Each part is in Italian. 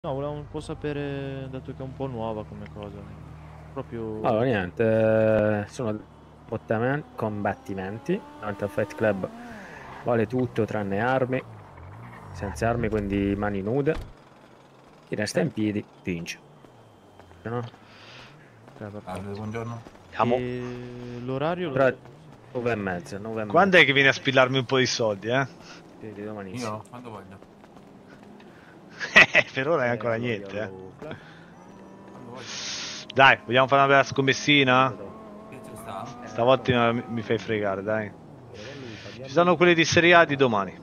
No, volevo un po' sapere, dato che è un po' nuova come cosa. Allora, Proprio... niente, sono combattimenti. Davanti al Fight Club vale tutto tranne armi, senza armi, quindi mani nude. Chi resta in piedi vince. No? Perfetto. Buongiorno. Amo. E l'orario lo Tra so. 9:30, 9:30. Quando è che vieni a spillarmi un po' di soldi, eh? Vedi, domanissimo. Io quando voglio. Per ora è ancora Allora, io niente, eh. lo club. Quando voglio. Dai, vogliamo fare una bella scommessina? Che c'è sta? Stavolta mi fai fregare, dai. Pure con lui, paghiamo. Ci sono quelli di Serie A di domani.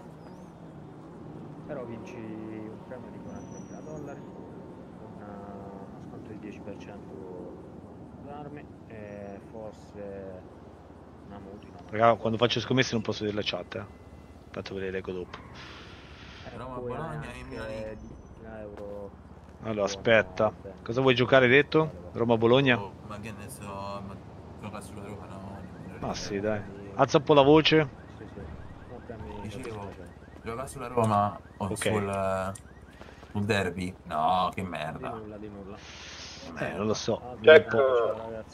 Però vinci un premio di $40.000, uno sconto del 10% sull'armi e forse una mutua. Raga, quando faccio scommesse non posso dire la chat, eh. Tanto ve le leggo dopo. Roma, Poi Bologna e anche Milan. 10.000 euro. Allora, aspetta. Cosa vuoi giocare, hai detto? Roma-Bologna? Oh, ma che ne so, ma gioca sulla Roma, no? Ah sì, dai. Alza un po' la voce. Sì, sì. No premi Dicevo, soddisfacenti. gioca sulla Roma o Ok. sul derby? No, che Di merda. nulla, di nulla. Non lo so. Ah, Vedi un po'. ciao, ragazzi.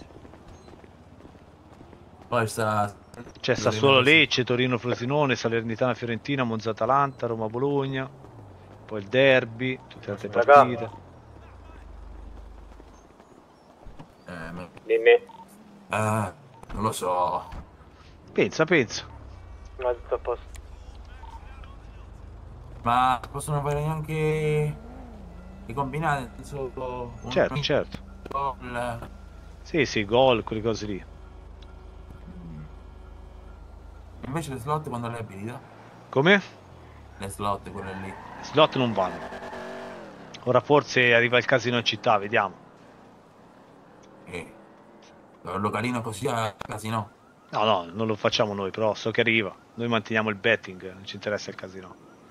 Poi sta... C'è Sassuolo Lecce, Torino Frosinone, Salernitana Fiorentina, Monza Atalanta, Roma Bologna. Poi il derby, tutte le altre partite. Dimmi. Non lo so. Pensa, pensa. No, tutto a posto. Ma possono fare anche i combinati, solo un Certo, certo. gol. Sì, sì, gol, quelle cose lì. Invece le slot quando le abilita? Come? Le slot, quelle lì. Slot non vanno. Ora forse arriva il casino in città, vediamo. Localino così a casino. No, no, non lo facciamo noi, però so che arriva. Noi manteniamo il betting, non ci interessa il casino.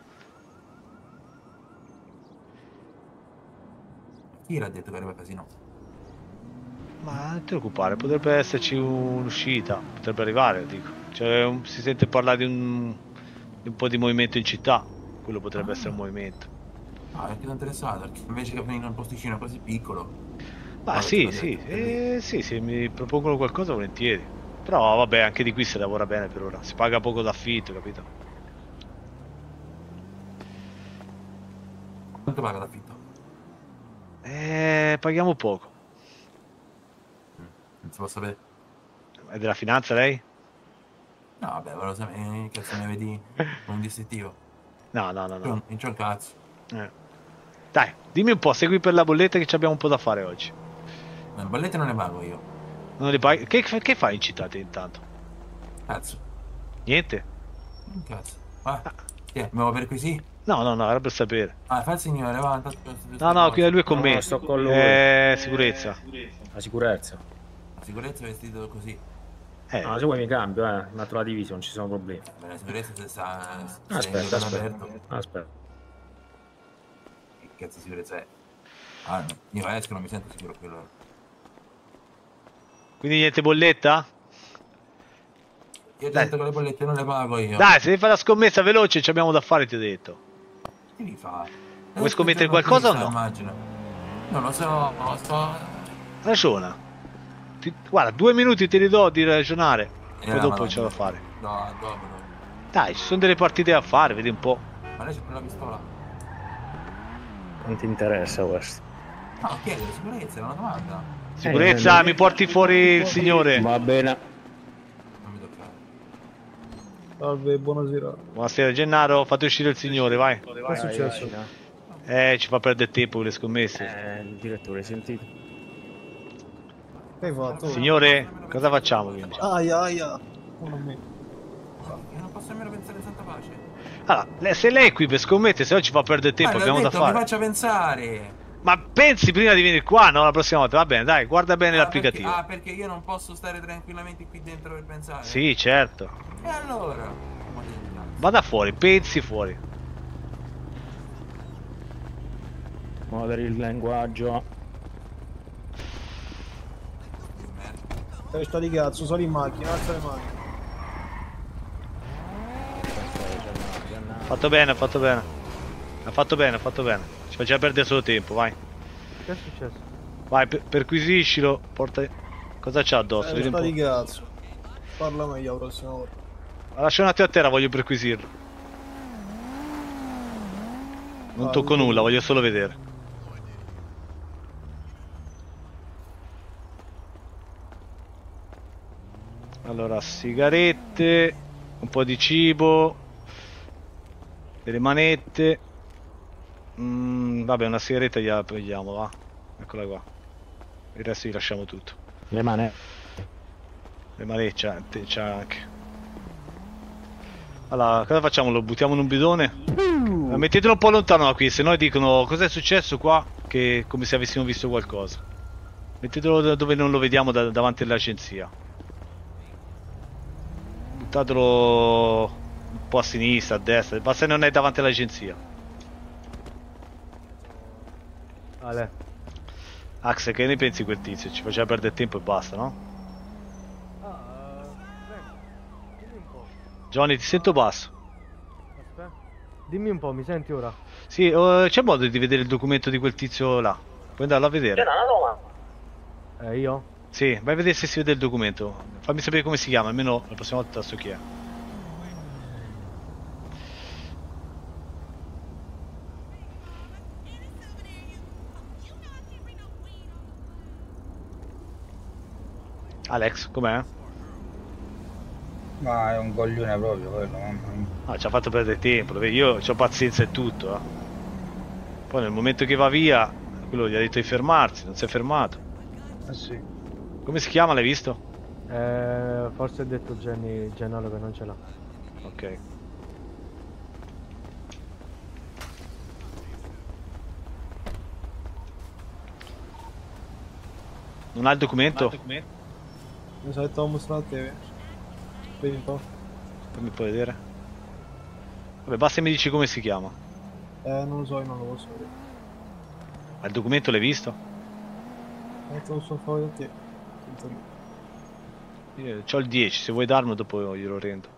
Chi l'ha detto che arriva a casino? Ma non ti preoccupare, potrebbe esserci un'uscita, potrebbe arrivare, dico. Cioè, si sente parlare di un po' di movimento in città, quello potrebbe essere un movimento. Ah, perché sono interessato, perché invece che venire in un posticino così piccolo. Ma sì, sì, sì, se mi propongono qualcosa volentieri. Però vabbè, anche di qui si lavora bene per ora, si paga poco d'affitto, capito? Quanto paga l'affitto? Paghiamo poco. Non si può sapere. È della finanza lei? No, vabbè, volevo sapere che se ne vedi un distintivo. No, no, no, no. Non c'ho il cazzo. Dai, dimmi un po', segui per la bolletta che abbiamo un po' da fare oggi. Le bollette non le pago io. Non le paghi? Che fai in città te intanto? Cazzo. Niente? Un cazzo. Ah, che è? Mi vuoi per qui sì? No, no, no, era per sapere. Ah, fa il signore, va. No, no, qui lui è con No, me. sto con lui. Sicurezza. La sicurezza. La sicurezza è vestito così. No, se vuoi mi cambio, metto la divisione, non ci sono problemi. Beh, la sicurezza se sta... Aspetta, se è aspetta. aperto. Aspetta. Che cazzo di sicurezza è? Ah, no. Io esco, non mi sento sicuro qui allora. Quindi niente bolletta? Io ho Dai. detto che le bollette non le pago io. Dai, se devi fare la scommessa veloce, ci abbiamo da fare, ti ho detto. Che devi fare? Vuoi scommettere qualcosa o no? Immagino. Non lo so, Ragiona. Guarda, 2 minuti te li do di ragionare. Poi dopo ma c'è da fare. No, dopo. Dai, ci sono delle partite da fare, vedi un po'. Ma lei c'è la pistola? Non ti interessa questo. No, chiedo, sicurezza, è una domanda. Sicurezza, mi porti fuori il signore. Va bene. Non mi toccare. Salve, buonasera. Buonasera Gennaro, fate uscire il signore, vai. Che è successo? Ci fa perdere tempo con le scommesse. Il direttore, hai sentito? Che hai fatto? Signore, cosa facciamo quindi? Aia, aia. Non a me. Io non posso nemmeno pensare in santa pace. Allora, se lei è qui per scommettere, se no ci fa perdere tempo, abbiamo da Mi fare. faccia pensare. Ma pensi prima di venire qua, no? La prossima volta, va bene, dai, guarda bene l'applicativo. Perché io non posso stare tranquillamente qui dentro per pensare? Sì, certo. E allora? Vada fuori, pensi fuori. Moderi il linguaggio. Testa di cazzo, sali in macchina, alza le mani. Fatto bene, ha fatto bene. Ha fatto bene, ha fatto bene. Ci faceva perdere solo tempo, vai. Che è successo? Vai, perquisiscilo. Porta... Cosa c'ha addosso? Vedi un Sta di po'. cazzo. Parla meglio la prossima volta. Lascia un attimo a terra, voglio perquisirlo. Non tocco nulla, voglio solo vedere. Allora, sigarette, un po' di cibo, delle manette. Vabbè, una sigaretta gliela prendiamo, va. Eccola qua. Il resto gli lasciamo tutto. Le mani. Le manette c'ha anche. Allora, cosa facciamo? Lo buttiamo in un bidone? Mettetelo un po' lontano da qui, se no dicono cos'è successo qua, che come se avessimo visto qualcosa. Mettetelo dove non lo vediamo davanti all'agenzia. Buttatelo un po' a sinistra, a destra, basta che non è davanti all'agenzia. Ale. Axe, che ne pensi quel tizio? Ci faceva perdere tempo e basta, no? Dimmi un po'. Johnny, ti sento basso. Aspetta. Dimmi un po', mi senti ora? Sì, c'è modo di vedere il documento di quel tizio là? Puoi andarlo a vedere? Io? Sì, vai a vedere se si vede il documento. Fammi sapere come si chiama, almeno la prossima volta so chi è. Alex, com'è? Ma è un coglione proprio quello, mamma mia. Ah, ci ha fatto perdere tempo, lo vedi? Io ho pazienza e tutto, eh. Poi nel momento che va via, quello gli ha detto di fermarsi, non si è fermato. Eh sì. Come si chiama, l'hai visto? Forse ha detto Gennaro che non ce l'ha. Ok. Non ha il documento? Mi sa che te l'ho mostrato a te. Vedi un po'. Fammi poi vedere. Vabbè, basta che mi dici come si chiama. Non lo so, io non lo posso vedere. Ma il documento l'hai visto? Te lo sto fuori da te. Sento lì. Io c'ho il 10, se vuoi darmelo dopo glielo rendo.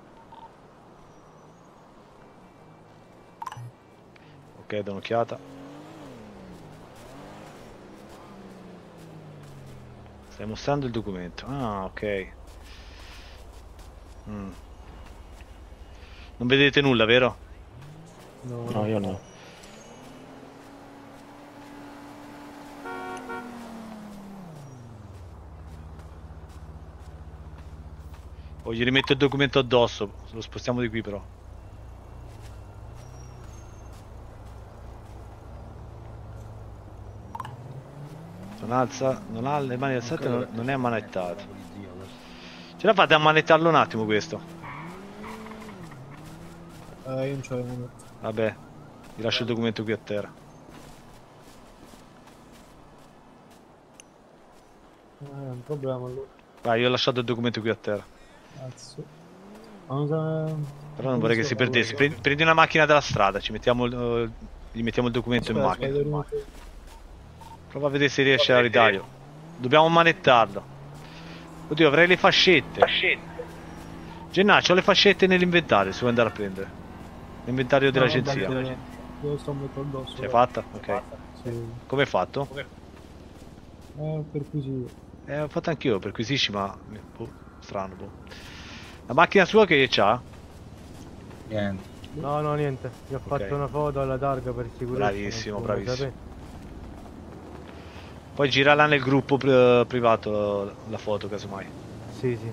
Ok, do un'occhiata. Stai mostrando il documento. Ah, ok. Non vedete nulla, vero? No, io no. O gli rimetto il documento addosso. Lo spostiamo di qui però. Non alza, non ha le mani alzate, non è ammanettato. Ce la fate a ammanettarlo un attimo questo? Io non c'ho il momento. Vabbè, vi lascio il documento qui a terra. È un problema allora. Vai, io ho lasciato il documento qui a terra. Cazzo. Ma non sa... Però non vorrei che si perdesse. Prendi una macchina dalla strada, ci mettiamo gli mettiamo il documento in macchina. Prova a vedere se riesce a ridarlo. Dobbiamo ammanettarlo. Oddio, avrei le fascette. Gennaccio, ho le fascette nell'inventario, se vuoi andare a prendere. L'inventario dell'agenzia. Io sto mettendo addosso. Ce l'hai fatta? Ok. Sì. Come hai fatto? Perquisito. Ho fatto anch'io, perquisisci, ma... boh, strano, boh. La macchina sua che c'ha? Niente. No, no, niente. Gli ho Ok. fatto una foto alla targa per sicurezza. Bravissimo, non si vuole bravissimo. sapere. Poi girala nel gruppo privato la foto, casomai. Sì, sì.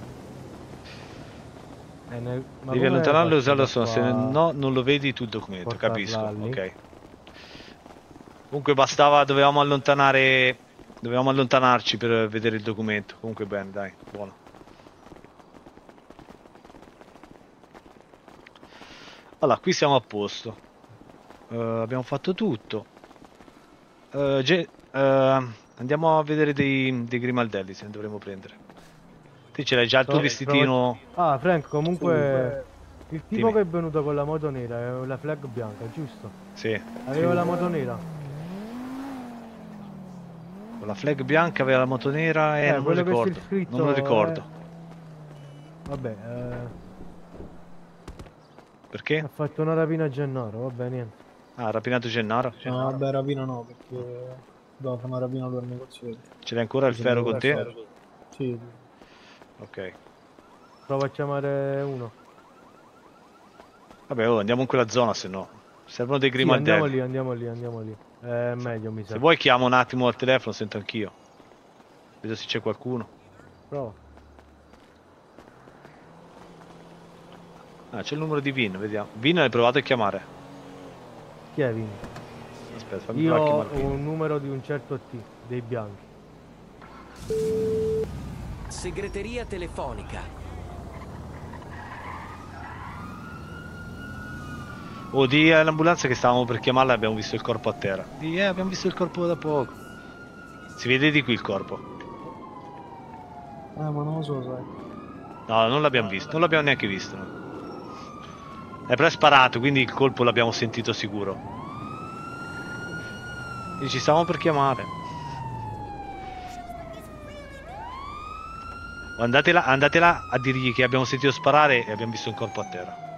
Ma Devi come allontanarlo e faccio usarlo da solo, se qua? no non lo vedi tu il documento, Portarla capisco, lì. ok. Comunque bastava, dovevamo allontanarci per vedere il documento. Comunque bene, dai, buono. Allora, qui siamo a posto. Abbiamo fatto tutto. Andiamo a vedere dei grimaldelli, se ne dovremmo prendere. Te ce l'hai già il tuo vestitino? Ah, Frank, comunque il tipo Dimmi. che è venuto con la moto nera è la flag bianca, giusto? Sì. Aveva la moto nera. Con la flag bianca aveva la moto nera e non me lo quello che c'è ricordo. scritto, Non me lo ricordo. Vabbè, Perché? ha fatto una rapina a Gennaro, vabbè, niente. Ah, rapinato Gennaro? No, vabbè, rapina no, perché devo fare una rapina per il negozietto. Ce l'hai ancora il ferro con te? Sì, sì. Ok. Prova a chiamare uno. Vabbè, oh, andiamo in quella zona, se no. Servono dei Sì, andiamo grimaldelli. lì, andiamo lì, andiamo lì. È meglio, mi sa. Se vuoi chiamo un attimo al telefono, sento anch'io. Vedo se c'è qualcuno. Prova. Ah, c'è il numero di Vin, vediamo. Vin hai provato a chiamare. Chi è Vini? Aspetta, fammi Io provare a ho chiamare Vin. un numero di un certo T, dei bianchi. Segreteria telefonica. Oh, di all'ambulanza che stavamo per chiamarla e abbiamo visto il corpo a terra. Di, abbiamo visto il corpo da poco. Si vede di qui il corpo. Ma non lo so, sai. No, non l'abbiamo visto, non l'abbiamo neanche visto. No. È però sparato, quindi il colpo l'abbiamo sentito sicuro. E ci stavamo per chiamare. Andate là a dirgli che abbiamo sentito sparare e abbiamo visto un corpo a terra.